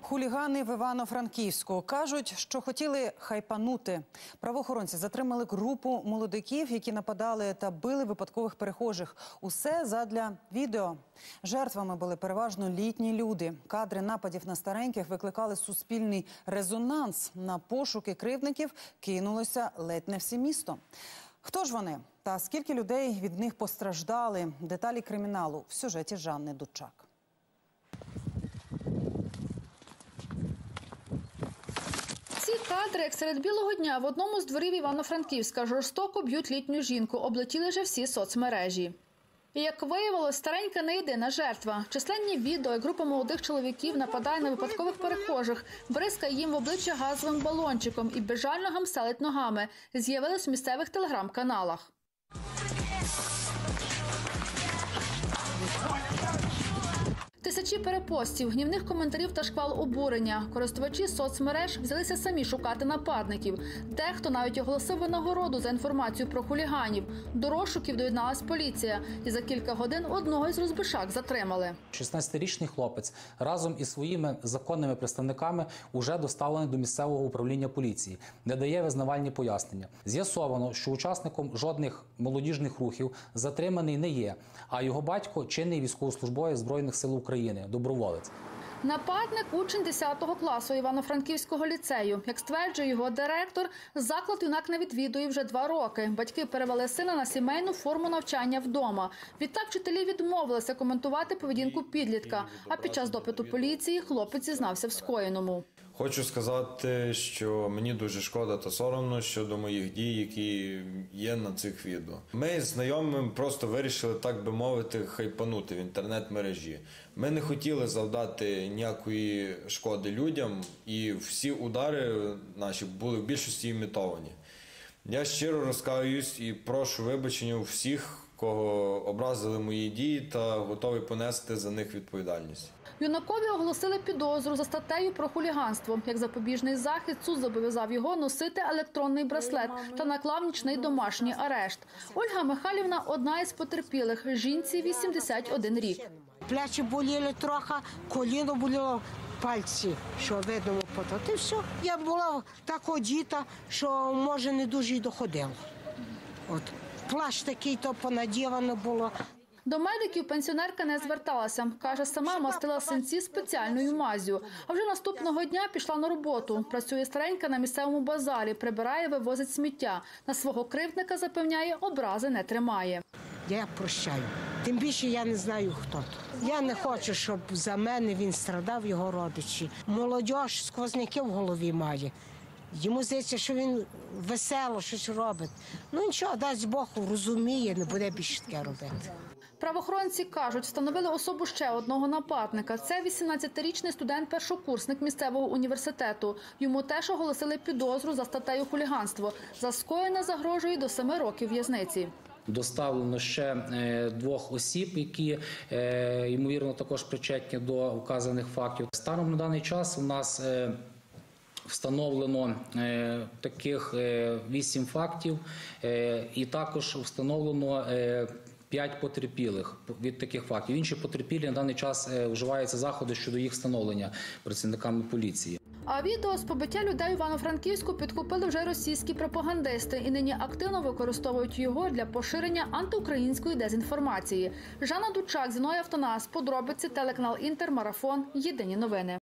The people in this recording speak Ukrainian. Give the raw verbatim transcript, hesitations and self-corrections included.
Хулігани в Івано-Франківську кажуть, що хотіли хайпанути. Правоохоронці затримали групу молодиків, які нападали та били випадкових перехожих. Усе задля відео. Жертвами були переважно літні люди. Кадри нападів на стареньких викликали суспільний резонанс. На пошуки кривдників кинулося ледь не все місто. Хто ж вони? Та скільки людей від них постраждали? Деталі криміналу в сюжеті Жанни Дучак. Ці кадри, як серед білого дня, в одному з дворів Івано-Франківська жорстоко б'ють літню жінку, облетіли вже всі соцмережі. І, як виявилось, старенька не єдина жертва. Численні відео, як група молодих чоловіків нападає на випадкових перехожих, бризкає їм в обличчя газовим балончиком і безжально гамселить ногами, з'явились в місцевих телеграм-каналах. Тисячі перепостів, гнівних коментарів та шквал обурення. Користувачі соцмереж взялися самі шукати нападників. Дехто навіть оголосив винагороду за інформацію про хуліганів. До розшуків доєдналась поліція. І за кілька годин одного із розбишак затримали. шістнадцятирічний хлопець разом із своїми законними представниками уже доставлений до місцевого управління поліції, де дає визнавальні пояснення. З'ясовано, що учасником жодних молодіжних рухів затриманий не є, а його батько – чинний військовослужбовець Збройних сил України. України, доброволець. Нападник – учень десятого класу Івано-Франківського ліцею. Як стверджує його директор, заклад юнак не відвідує вже два роки. Батьки перевели сина на сімейну форму навчання вдома. Відтак вчителі відмовилися коментувати поведінку підлітка. А під час допиту поліції хлопець зізнався в скоєному. Хочу сказати, що мені дуже шкода та соромно щодо моїх дій, які є на цих відео. Ми з знайомим просто вирішили, так би мовити, хайпанути в інтернет-мережі. Ми не хотіли завдати ніякої шкоди людям, і всі удари наші були в більшості імітовані. Я щиро розкаюсь і прошу вибачення у всіх, кого образили мої дії, та готовий понести за них відповідальність. Юнакові оголосили підозру за статтею про хуліганство. Як запобіжний захід, суд зобов'язав його носити електронний браслет та наклав нічний домашній арешт. Ольга Михайлівна – одна із потерпілих. Жінці вісімдесят один рік. Плечі боліли трохи, коліно боліло, пальці, що видно потім. І все. Я була так одіта, що, може, не дуже й доходило. От. Плащ такий, то понадівано було. До медиків пенсіонерка не зверталася. Каже, сама мастила синці спеціальною маззю. А вже наступного дня пішла на роботу. Працює старенька на місцевому базарі, прибирає, вивозить сміття. На свого кривдника, запевняє, образи не тримає. Я прощаю. Тим більше я не знаю, хто то. Я не хочу, щоб за мене він страдав, його родичі. Молодь сквозняки в голові має. Йому здається, що він весело щось робить. Ну нічого, дасть Бог, розуміє, не буде більше таке робити. Правоохоронці кажуть, встановили особу ще одного нападника. Це вісімнадцятирічний студент-першокурсник місцевого університету. Йому теж оголосили підозру за статтею хуліганство. За скоєне загрожує до семи років в'язниці. Доставлено ще двох осіб, які, ймовірно, також причетні до вказаних фактів. Станом на даний час у нас встановлено е, таких е, вісім фактів е, і також встановлено е, п'ять потерпілих від таких фактів. Інші потерпілі на даний час е, вживаються заходи щодо їх встановлення працівниками поліції. А відео з побиття людей у Івано-Франківську підкупили вже російські пропагандисти і нині активно використовують його для поширення антиукраїнської дезінформації. Жанна Дучак, Зіновій Автонас, подробиці, телеканал Інтер, Марафон, Єдині новини.